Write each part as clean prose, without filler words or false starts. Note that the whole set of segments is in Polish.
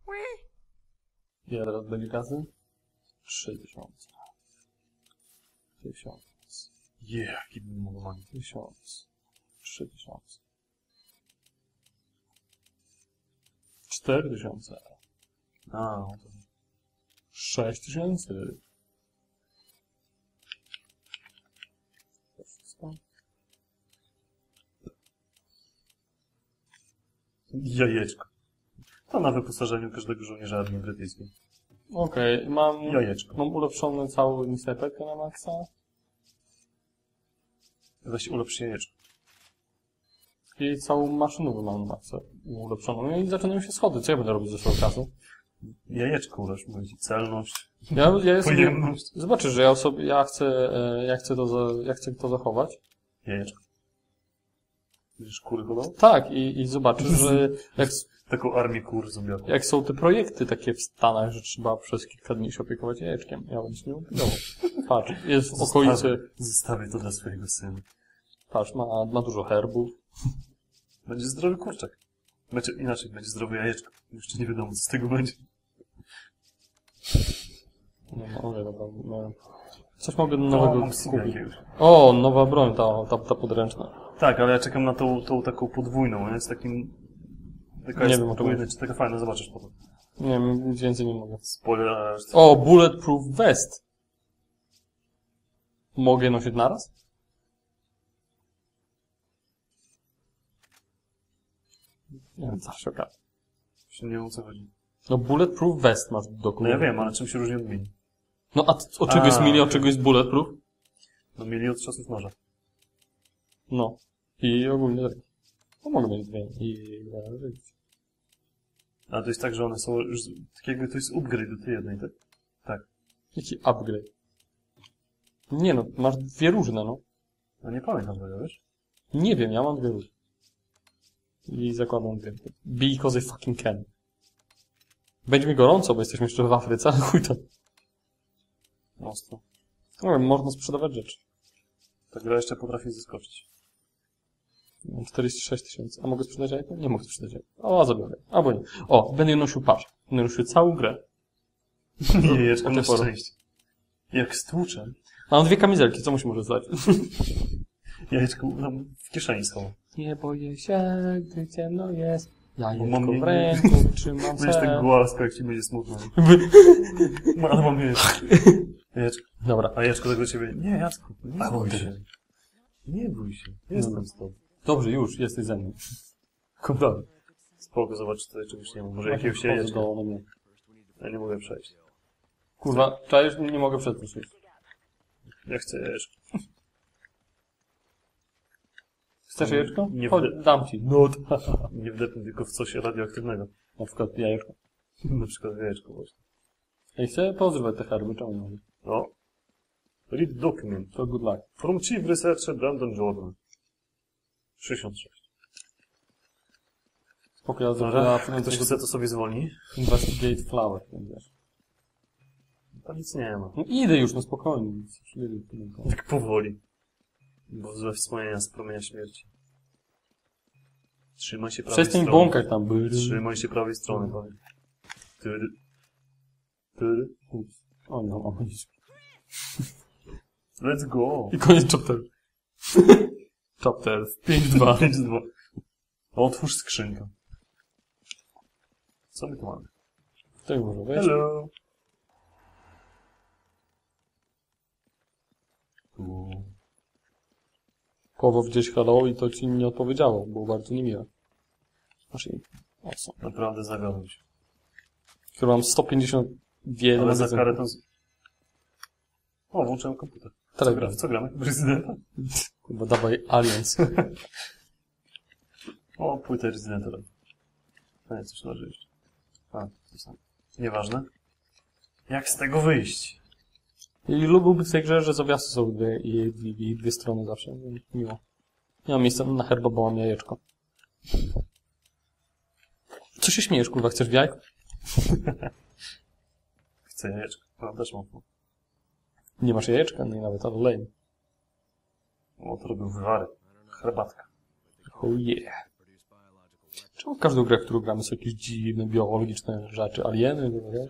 Ile teraz będzie kasy? 3000. 1000. Jaki normalnie. 1000. 3000. 4000. A, no to... 6000. To wszystko. Jajeczko. To na wyposażeniu każdego żołnierza armii brytyjskiej. Okej, mam Jajeczko. ulepszony cały snajperkę na maksa. Weź ulepsz jajeczko. I całą maszynówkę mam na maksa ulepszoną. No i zaczynają się schody. Co ja będę robić ze swoją kasą? Jajeczko ulepsz, mówię ci. Celność. Ja sobie, Pojemność. zobaczysz, że ja chcę to zachować. Jajeczko. Będziesz kury hodał? Tak, i zobaczysz, że Taką armię kur zombiaków. jak są te projekty takie w Stanach, że trzeba przez kilka dni się opiekować jajeczkiem. Ja będę się nie opiekował. Patrz, jest w okolicy. Zostawię to dla swojego syna. Patrz, ma dużo herbów. Będzie zdrowy kurczak. Inaczej, będzie zdrowe jajeczko. Jeszcze nie wiadomo, co z tego będzie. No, dobra. No. Coś mogę No, nowego mam Siga kupić. jakiegoś. O, nowa broń, ta podręczna. Tak, ale ja czekam na tą taką podwójną, nie? Z takim... Taka Nie jest wiem, o czym podwójna, czy taka fajna, zobaczysz potem. Nie wiem, nic więcej nie mogę. Spoiler. O, bulletproof vest. Mogę nosić naraz? Nie wiem, zawsze okazja. Nie wiem, o co chodzi. No, bulletproof vest masz do No kupienia. ja wiem, ale czym się różni od mini? No, a od czego jest mili, od okej. czego jest bulletproof? No mieli od czasów noża. No. I ogólnie tak. No, mogę mieć dwie. Ale to jest tak, że one są już... Tak jakby to jest upgrade do tej jednej, tak? Tak. Jaki upgrade? Nie no, masz dwie różne, no. No nie pamiętam tego, wiesz? Nie wiem, ja mam dwie różne. I zakładam dwie. Because I fucking can. Będzie mi gorąco, bo jesteśmy jeszcze w Afryce, ale chuj to. Mocno. No wiem, można sprzedawać rzeczy. Ta gra jeszcze potrafi zaskoczyć. Mam 46 000. A mogę sprzedać jajko? Nie mogę sprzedać jajko. O, zabiorę. Albo nie. O, będę nosił, patrz. Będę nosił całą grę. Jajeczko Od na tej pory. szczęście. Jak stłuczem. Mam dwie kamizelki, co musi może zdać? Jajeczko tam w kieszeni schował. Nie boję się, gdy ciemno jest. Jajeczko Mam w ręku, trzymam Będziesz tak se. głaskał, jak ci będzie smutno. Ale mam jajeczko. Jajeczko. Dobra. A Jajeczko tak do ciebie. Nie, Jacku, nie bój się. Nie bój się. Jestem z tobą. Dobrze, już, jesteś ze mną. Dobra. Spoko, zobacz, tutaj czegoś nie ma. Może jakiegoś jajeczka. do mnie. Ja nie mogę przejść. Kurwa, czaisz? Nie mogę przetrwać. Ja chcę jajeczko. Chcesz jajeczko? Nie Chodź, wde- dam ci. No, Nie wdepnę tylko w coś radioaktywnego. na przykład jajeczko. Na przykład jajeczko właśnie. Ja chcę pozrywać te herby, czemu nie mogę? No. Read document. To good luck. From Chief Researcher Brandon Jordan. 66. Spoko, ja Dobra, zrobię ktoś chce, to sobie zwolni. Investigate flower, wiesz. To nic nie ma. No idę już, no spokojnie. Tak powoli. Bo złe wspomnienia z promienia śmierci. Trzymaj się prawej Przestań strony. bąkać tam, by... Trzymaj się prawej strony, powiem. Tyry. Tyry. Ups. O no, o nic. Let's go. I koniec chapter. Chapter 5-2. 5-2. Otwórz skrzynkę. Co my tu mamy? To już może wejść. Hello. Połowa gdzieś hello i to ci nie odpowiedziało. Było bardzo niemiłe. Masz jej. O, co? Naprawdę zawiodłem się. Chyba mam 151 Ale za magazyn. karę to... O, włączyłem komputer. Telegram. Co gramy? Prezydenta? Kurwa, dawaj Aliens. O, płytę Residenta. A nie, coś leży jeszcze. A, to samo. Nieważne. Jak z tego wyjść? I lubiłby w tej grze, że zawiasy są dwie strony zawsze. Miło. Nie mam miejsca na herba, bo mam jajeczko. Co się śmiejesz, kurwa? Chcesz w jajko? Chcę jajeczko. No, też mam. Nie masz jajeczka? No i nawet, ale lame. O, to robił wywary. Herbatka. Oh yeah. Czemu w każdą grę, w którą gramy, są jakieś dziwne, biologiczne rzeczy? Alieny, wiesz?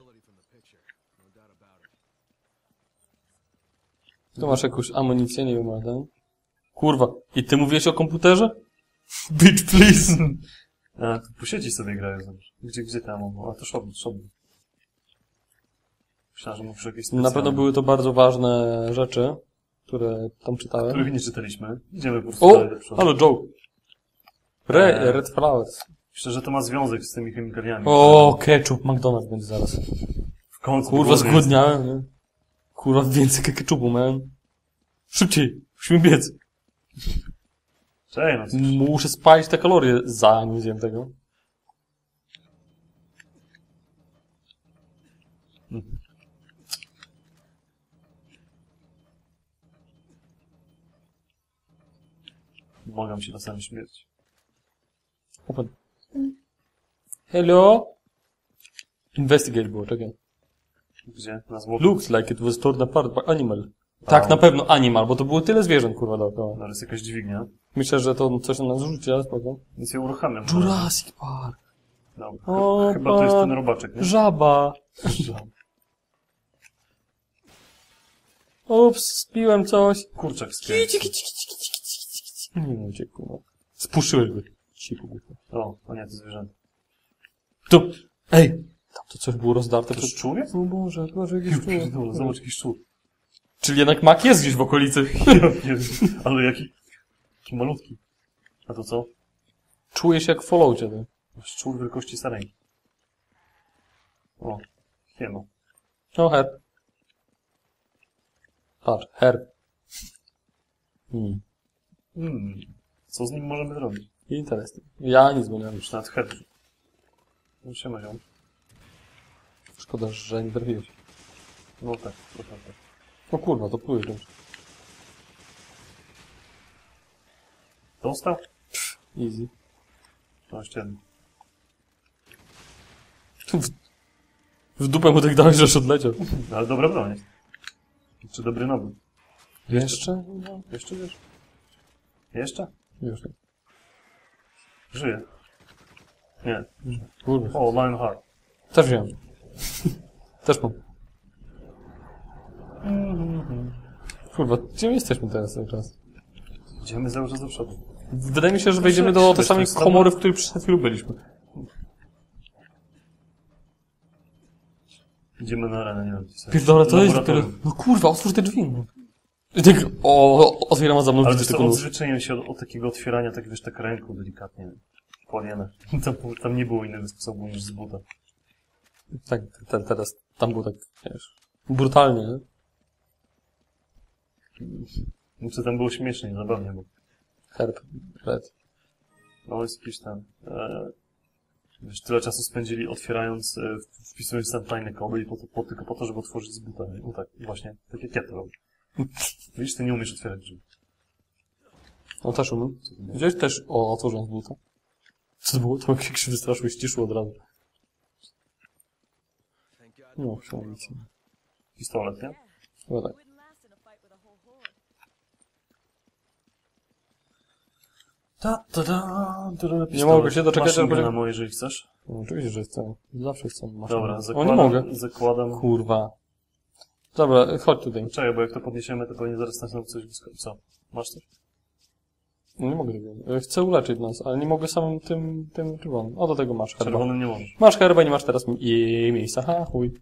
Tu masz jakąś amunicję, nie wiem, ale ten... Kurwa, i ty mówiłeś o komputerze? Bitch, please! A, tu po sieci sobie grają, zobacz. Gdzie tam? A to shop. Myślałem, że mówisz jakieś specjalne. Na pewno były to bardzo ważne rzeczy, które tam czytałem. Których nie czytaliśmy. Idziemy po prostu O! dalej do przodu. Halo, Joe! Red Flowers. Myślę, że to ma związek z tymi chemikaliami. O, ketchup, McDonald's będzie zaraz. W końcu. Kurwa, głodny zgłodniałem, nie? Kurwa, więcej ketchupu, man. Szybciej, musimy biec. jest. Cześć, no cóż. Muszę spalić te kalorie, zanim zjem tego. Mogę się czasami śmierć. Open. Hello? Investigate było, czekaj. Gdzie? Na zwłok. Looks like it was torn apart by animal. Tak, na pewno animal, bo to było tyle zwierząt, kurwa, dookoła. No, jest jakaś dźwignia. Myślę, że to coś na nas rzuci, ale spoko. Więc ją uruchamiam. Jurassic Park. Dobra. O, Chyba to jest ten robaczek, nie? Żaba. Ups, spiłem coś. Kurczak z Kici, KFC. kici, kici, kici, kici, kici. Nie uciekł, kurwa. Spuszyłeś go. Cicho, kurwa. O nie, to zwierzęta. Tu! Ej! Tam to coś było rozdarte To przez... szczur? O Boże, jakiś Dobra, zobacz jakiś szczur. Czyli jednak mak jest gdzieś w okolicy. Jezu, ale jaki malutki. A to co? Czuję się jak w Falloutie, ty. Szczur wielkości sarenki. O, siema. O, herb. Patrz, herb. Co z nim możemy zrobić? Interesting. Ja nic nie wiem. Już nawet head. No siema, ziom. Szkoda, że nie trafiłeś. No tak, trochę tak. O kurwa, to plujesz czymś. Dostał? Easy. No jeszcze jeden. W dupę mu tak dałeś, że aż odleciał. No, ale dobra broń jest. Czy dobry nabój? Jeszcze? No, Jeszcze wiesz? Jeszcze? już nie. Żyje. Nie. Kurwa. O, Lionheart. Też wiem. Też mam. Kurwa, gdzie my jesteśmy teraz cały czas? Idziemy cały czas do przodu. Wydaje mi się, że wejdziemy do tej samej komory, w której przed chwilą byliśmy. Idziemy na arenę, nie wiem. Pierdolę, to jest Laboratorium. dopiero... No kurwa, otwórz te drzwi. No. I tak, otwieram, a za mną Ale widzę to tylko nóż. odzwyczaiłem się od takiego otwierania, tak wiesz, tak ręką delikatnie. Kładziemy. Tam nie było innego sposobu niż z buta. Tak, teraz, tam było tak, wiesz, brutalnie, nie? Znaczy tam było śmiesznie, zabawnie, bo Herb, red. no jest jakiś tam... wiesz, tyle czasu spędzili otwierając, wpisując tam tajne kody i tylko po to, żeby otworzyć z buta. Nie? No tak, właśnie, tak jak ja to robię. Widzisz, ty nie umiesz otwierać drzwi. On też umiem. Widziałeś też, otworzyłem z buta. Co to było? To jak się wystraszył i ściszył od razu. No, przynajmniej. Pistolet, nie? Chyba tak. Nie mogę się doczekać, Masz żeby... na moje, jeżeli chcesz. No, oczywiście, że chcę. Zawsze chcę. Masz Dobra, o, nie mogę. zakładam. Kurwa. Dobra, chodź tutaj. Czekaj, bo jak to podniesiemy, to pewnie zaraz nas coś wyskoczy. Co? Masz coś? No, nie mogę tego. Chcę uleczyć nas, ale nie mogę samym tym czerwonym. O, do tego masz herba. Czerwonym nie możesz. Masz herbę, nie masz teraz miejsca. Ha, chuj.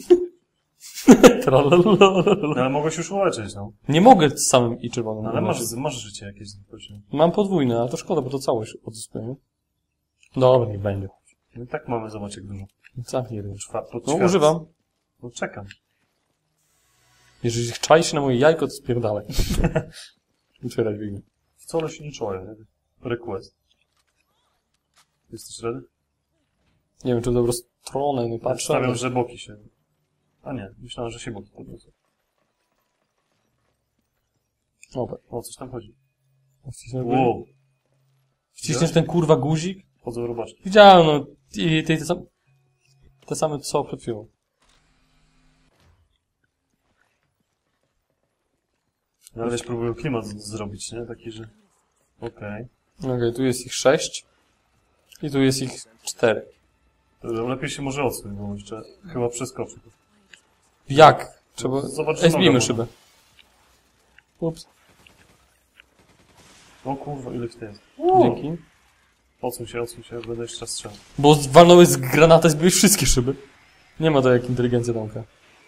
No, ale mogłeś już uleczyć, no. Nie mogę z samym i czerwonym. No, ale uleczyć. masz życie jakieś. Proszę. Mam podwójne, a to szkoda, bo to całość odzyskuję. Dobra, niech będzie. No i tak mamy, zobacz jak dużo. Zamknij ryj. No, Ćwiartec. używam. No czekam. Jeżeli czaisz się na moje jajko, to spierdalaj. Otwieraj dźwignię. Wcale się nie czuję. Nie? Request. Jesteś ready? Nie wiem, czy w dobrą stronę nie patrzę. Stawiam, ale- że boki się... A nie, myślałem, że się boki podniosą. Dobra. O, coś tam chodzi. Wciśniesz, Wow. wciśniesz ten kurwa guzik? Chodzą robaczki. Widziałem, no. I te same co przed chwilą. No, ale wiesz, próbują klimat zrobić, nie? Taki, że... Okej. Okej, tu jest ich 6. I tu jest ich 4. To lepiej się może odsuń, bo jeszcze chyba przeskoczy. Jak? Trzeba... Zobacz, Ej, zbijmy nogę szybę. Ups. O kurwa, ile ich to jest. Dzięki. Odsuń się, będę jeszcze raz strzelał. Bo walnąłeś z granata i zbiłeś wszystkie szyby. Nie ma to jak inteligencja domka.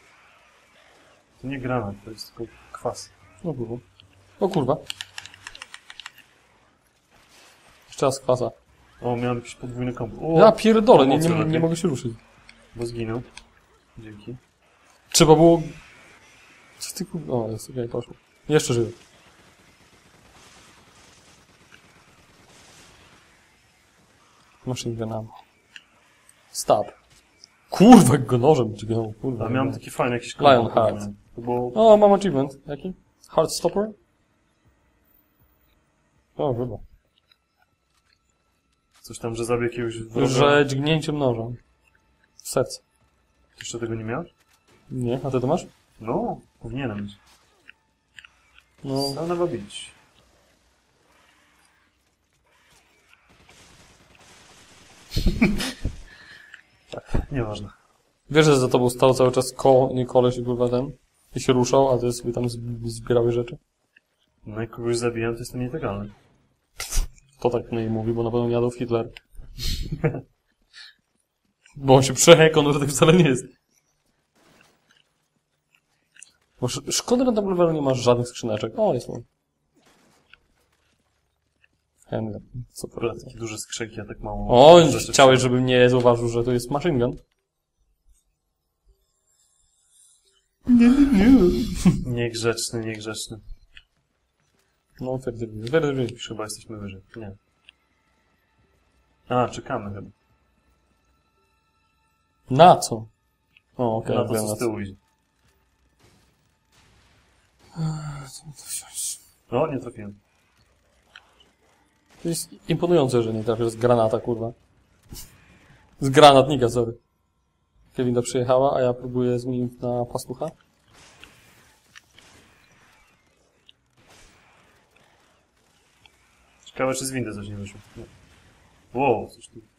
To nie granat, to jest tylko kwas. O kurwa. O kurwa. Jeszcze raz kwasa. O, miałem jakiś podwójny kombo. O, Ja pierdolę, pomocy nie lepiej. mogę się ruszyć. Bo zginął. Dzięki. Trzeba było... Co ty kurwa... O, jest okej, poszło. Jeszcze żyję. Machine gun ammo. Stop. Kurwa, jak go nożem dźgnął, kurwa. A miałem taki fajny jakiś kombo. Lionheart. To było... O, mam achievement. Jaki? Heartstopper? O, chyba. Coś tam, że zabił jakiegoś wroga. Że dźgnięciem nożem. W serce. Jeszcze tego nie miałeś? Nie? A ty to masz? No, powinienem mieć. No. Son of a bitch. Tak, nieważne. Wiesz, że za tobą stał cały czas koleś i kurwa ten? I się ruszał, a ty sobie tam zbierałeś rzeczy? No jak kogoś zabijam, to jest to nielegalne. To tak nie mówi, bo na pewno nie Adolf Hitler. Bo on się przekonał, że tak wcale nie jest. Bo szkoda, że na tym levelu nie masz żadnych skrzyneczek. O, jest on. Handgun. Super. Dobra, takie duże skrzynki, a tak mało... O, rzeczy chciałeś, w żebym nie zauważył, że to jest machine gun? Niegrzeczny, niegrzeczny. No, wtedy. Już chyba jesteśmy wyżej. Nie. A, czekamy chyba. Na co? O, okej, Na to, wiem co na z co. tyłu idzie. O, nie trafiłem. To jest imponujące, że nie trafię z granata, kurwa. Z granatnika, sorry. Kevina przyjechała, a ja próbuję zmienić na pastucha. Ciekawe, czy z windy coś nie wyszło. Nie. Wow, coś tu.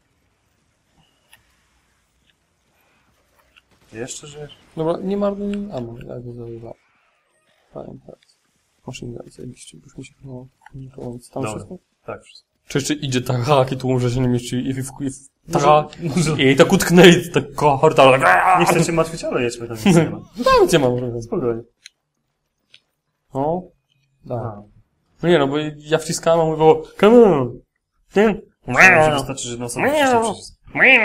Jeszcze żyjesz? Dobra, nie marnuj ammo, ja go zajebałem. Fajnie, tak. Machine gun, zajebiście, już mi się no, to tam Dobra. wszystko? Tak, wszystko. Czy jeszcze idzie tak, i tłum, że się nie mieści i Może- i tak utknę i tak horta. Nie chcę cię martwić, ale jedźmy tam, nic nie ma. No, gdzie mam? Spokojnie. O, tak. A, No nie no, bo ja wciskałem, a mówię było, come on. Nie? myślałem, że wystarczy, że na sobie wciśnij przycisk.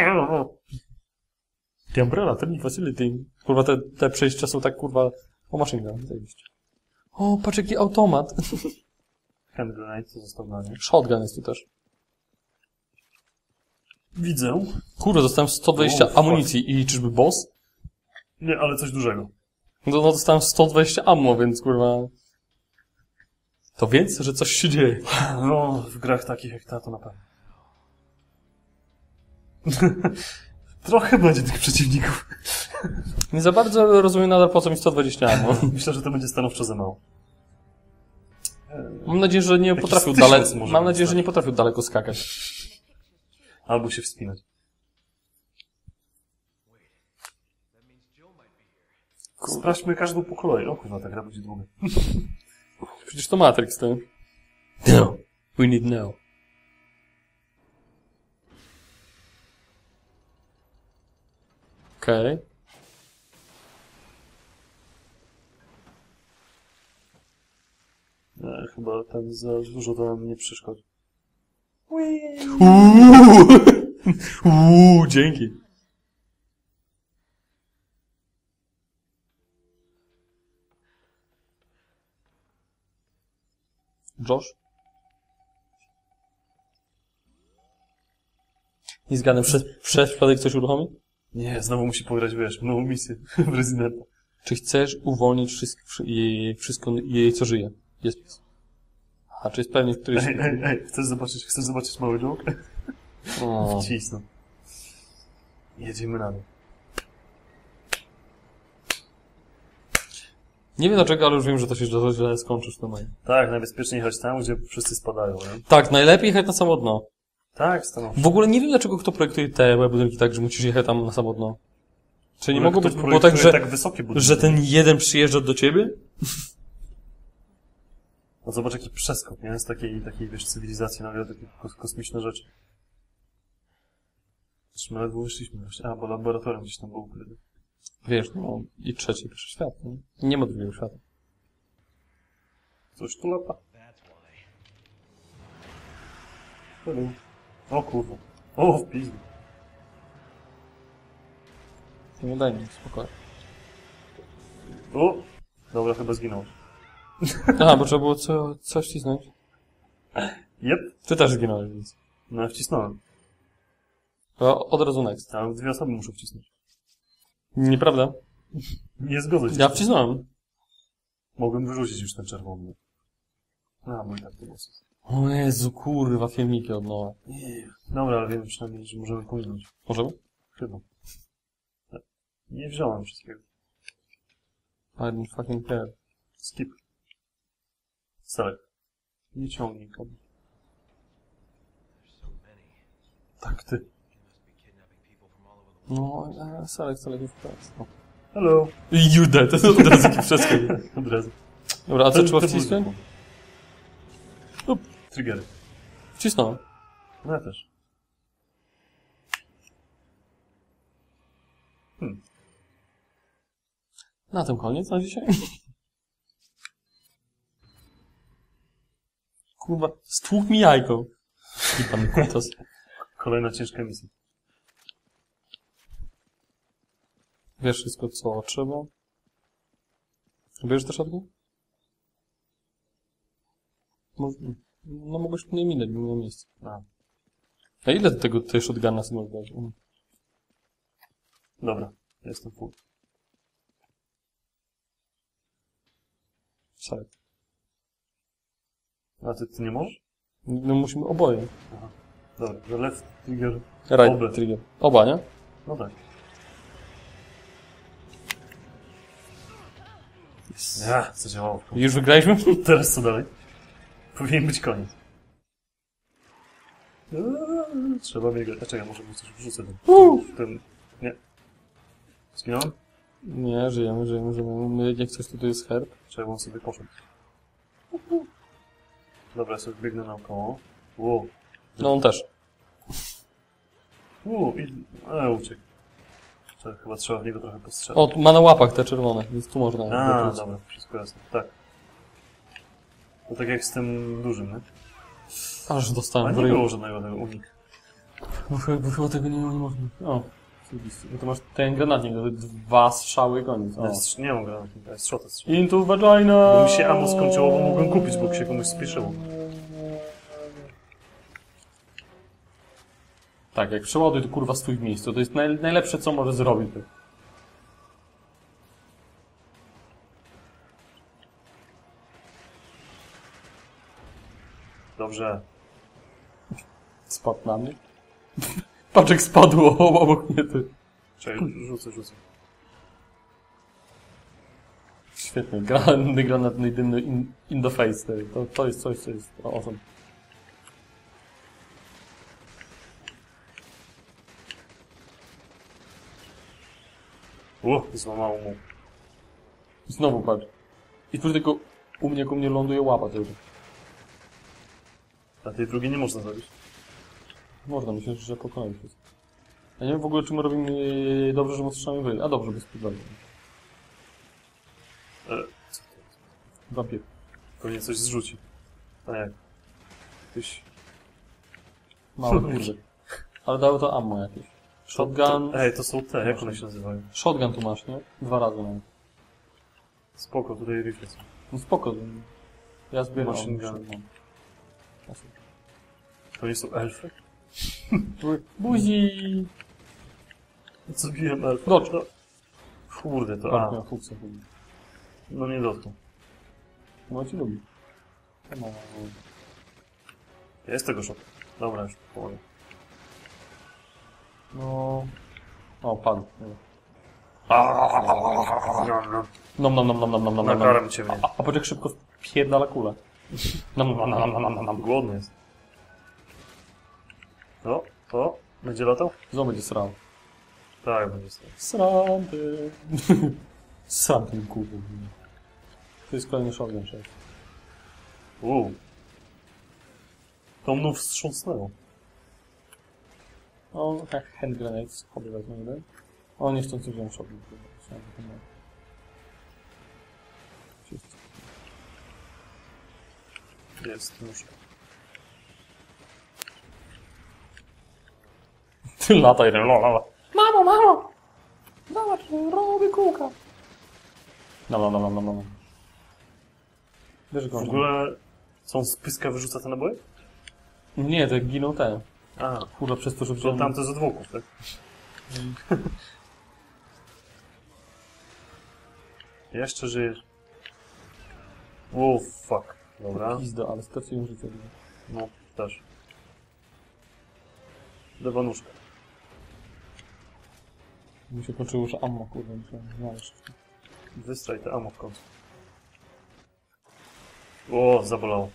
The umbrella, ten facility. Kurwa, te przejścia są tak, kurwa, o machine gun, zajebiście. O, patrz jaki automat. Hand grenade, co został na nie. Shotgun jest tu też. Widzę. Kurwa, dostałem 120 O, fuck. amunicji i czyżby boss? Nie, ale coś dużego. No dostałem 120 ammo, więc kurwa... To więc, że coś się dzieje. No, w grach takich jak ta to na pewno. Trochę będzie tych przeciwników. Nie za bardzo rozumiem nadal po co mi 120 ammo. Myślę, że to będzie stanowczo za mało. Mam nadzieję, że nie Jakiś potrafił 1000 daleko... może Mam nadzieję, że wystarczy. nie potrafił daleko skakać. Albo się wspinać. Sprawdźmy każdą po kolei. O kurwa, ta gra będzie długa. Przecież to Matrix, to... No. We need now. Okej. Chyba ten za dużo to nam nie przeszkodzi. Dzięki. Josh? Nie zgadnę, przez przypadek coś uruchomi? Nie, znowu musi pograć, wiesz, nową misję w Residenta. Czy chcesz uwolnić wszystko jej, co żyje? Jest. A czy jest pewnie, w której... Ej, chcesz zobaczyć mały joke? O. Wcisnął. Jedziemy na dół. Nie wiem dlaczego, ale już wiem, że to się źle skończy w tym momencie. Tak, najbezpieczniej jechać tam, gdzie wszyscy spadają, nie? Tak, najlepiej jechać na samo dno. Tak, stanowczo. W ogóle nie wiem, dlaczego kto projektuje te budynki tak, że musisz jechać tam na samotno. Czy nie Ale mogło kto być, bo tak, projektuje tak wysokie budynki? że ten jeden przyjeżdża do ciebie? No zobacz jaki przeskok, nie? Z takiej wiesz, cywilizacji nawet takie kosmiczne rzeczy. Zresztą nawet wyszliśmy właśnie. A, bo laboratorium gdzieś tam było ukryte. Wiesz, no i trzeci pierwszy świat, nie? Nie ma drugiego świata. Coś tu lata. Hello. O kurwa. O, w pizdu. Nie daj mi, spokojnie. O! Dobra, chyba zginął. Aha, bo trzeba było coś wcisnąć. Jep. Ty też zginąłeś, więc. No ja wcisnąłem. To od razu next. Tam 2 osoby muszą wcisnąć. Nieprawda? Nie zgodzę się. Ja wcisnąłem. Mogłem wyrzucić już ten czerwony. A, bo i tak to było. O Jezu, kurwa, filmiki od nowa. Dobra, ale wiem przynajmniej, że możemy pominąć. Możemy? Chyba. Nie wziąłem wszystkiego. I don't fucking care. Skip. Select. Nie ciągnij kobiet. Tak, ty. No, select już teraz. No. Hello. You dead, to od razu ci przeskok. Od razu. Dobra, a co trzeba wcisnąć? Up. Triggery. Wcisnąłem. No ja też. Na tym koniec na dzisiaj. Kurwa, stłuk mi jajko. I pan kutas. Kolejna ciężka misja. Wiesz wszystko, co trzeba? Bierzesz też shotgun? No mogłeś mnie minąć, bym miał miejsce. A ile tej shotguna sobie możesz dać? Dobra, jestem full. Select. A ty nie możesz? No musimy oboje. Aha. Dobra, że left trigger. Right Obe. trigger. Oba, nie? No tak. Ja, zadziałało. Już wygraliśmy? Teraz co dalej? Powinien być koniec. Trzeba biegać. A czekaj, może mu coś wrzucę. Ten... Nie. Zginąłem? Nie, żyjemy. Jak coś, to jest herb. Czekaj, on sobie poszedł. Dobra, ja sobie biegnę naokoło. Wow. No on też. I... uciekł. Czekaj, chyba trzeba w niego trochę postrzelić. O, tu ma na łapach te czerwone, więc tu można. A, dobra, wszystko jasne. Tak. To tak jak z tym dużym, nie? Aż A dostałem w nie ryj. było żadnego tego unik. Bo chyba tego nie można. O, bo to masz ten granatnik, to 2 strzały i koniec. O. Nie mam granatnika, jest shota strzał. Into vagina! Bo mi się ammo skończyło, bo mogłem kupić, bo się komuś spieszyło. Tak, jak przeładuj to kurwa stój w miejscu, to jest najlepsze co może zrobić. Dobrze. Spadł na mnie. Paczek spadło obok mnie ty. Czekaj, rzucę. Świetnie, granatny dymny in the face. To jest coś, co jest awesome. Złamało mu. Znowu patrz. I tu tylko u mnie ląduje łapa tylko. A tej drugiej nie można zrobić. Można, myślę, że pokonać wszystko. Ja nie wiem w ogóle, czy my robimy dobrze, że my strzałamy wyjść. A dobrze, bez problemu. Wampir. Pewnie coś zrzuci. A jak? Ktoś... Mały kurde. Ale dało to ammo jakieś. Shotgun. Ej, to są te, jak one się nazywają? Shotgun tu masz, nie? 2 razy nawet. Spoko, tutaj rifle są. No spoko. Ja zbieram. Machine gun. To nie są elfy? Buzi! Zabiłem elfy. Gocz. Kurde, to Bardzo a. na fukcję. No nie dotknął. No ci lubi. No. Jest tego szok. Dobra, już powoli. No... O, padł. No. Nom. Nakarm cię mnie. A poczek szybko wpierdala kulę. Nom. Głodny jest. O, będzie latał? Znowu będzie srał. Tak, będzie stał. Sranty. Sranty, kurwa. To jest kolejny shotgun, szef. To mnóstwo wstrząsnęło. O, tak, hand grenades. Hobby wezmę jeden. O, niechcący wziąłem shotgun. Jest, muszę. Ty lata jeden, lala. Mamo, mamo! Zobacz, robię kółka. No. Wiesz, W ogóle... Co, on z pyska wyrzuca te naboje? Nie, to giną te. A, Kurwa, przez to, że to wziąłem... tamte z odwłoków, tak? Jeszcze żyjesz. Fuck. Dobra. Pizdo, ale straciłem życie. No, też. Dewanuszka. Mi się kończyło już ammo, kurwa, musiałem znaleźć. Wystraj te ammo w końcu. Zabolało.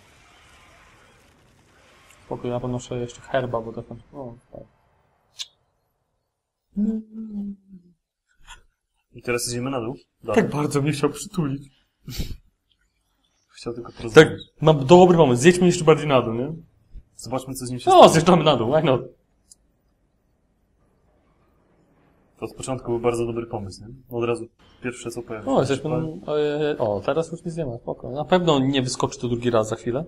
Spokój, ja ponoszę jeszcze herba, bo tak... O, tak. I teraz idziemy na dół? Dalej. Tak bardzo mnie chciał przytulić. Chciał tylko Tak, porozmawiać. mam dobry pomysł. Zjedźmy jeszcze bardziej na dół, nie? Zobaczmy, co z nim się O, zjeżdżamy na dół, why not? To od początku był bardzo dobry pomysł, nie? Od razu pierwsze, co pojawiło. O, jesteśmy... O, teraz już nic nie ma, spoko. Na pewno nie wyskoczy tu drugi raz za chwilę.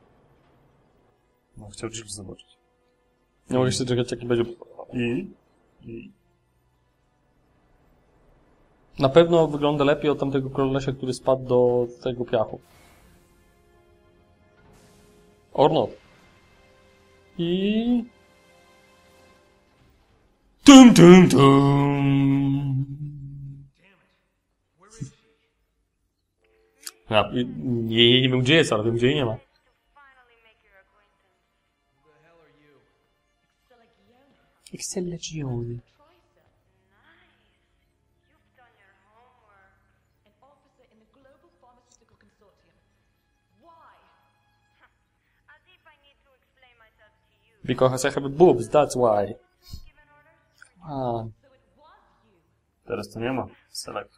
No, chciał Jill zobaczyć. Nie mogę się czekać, jaki będzie... I? Na pewno wygląda lepiej od tamtego kolesia, który spadł do tego piachu. Or not. I... Tum. Ja, nie wiem gdzie jest, ale wiem gdzie jej nie ma. Excellegione. Because I have boobs, that's why. A, Teraz to nie ma. Select.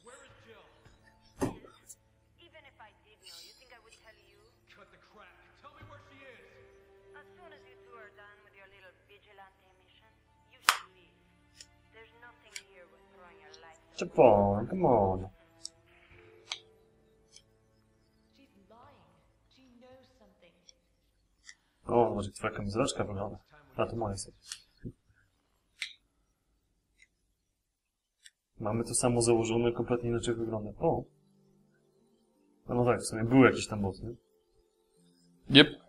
Even if I did know, you think I would tell you? Cut the crap. Tell me where she is. As soon as you two are done with your little vigilante mission, you should leave. There's nothing here with throwing your life away. Czepon, come on. She's lying. She knows something. O, może twoja kamizeleczka wygląda. A, to moja sobie. Mamy to samo założone, kompletnie inaczej wygląda. O! No tak, w sumie był jakiś tam boss, nie? yep.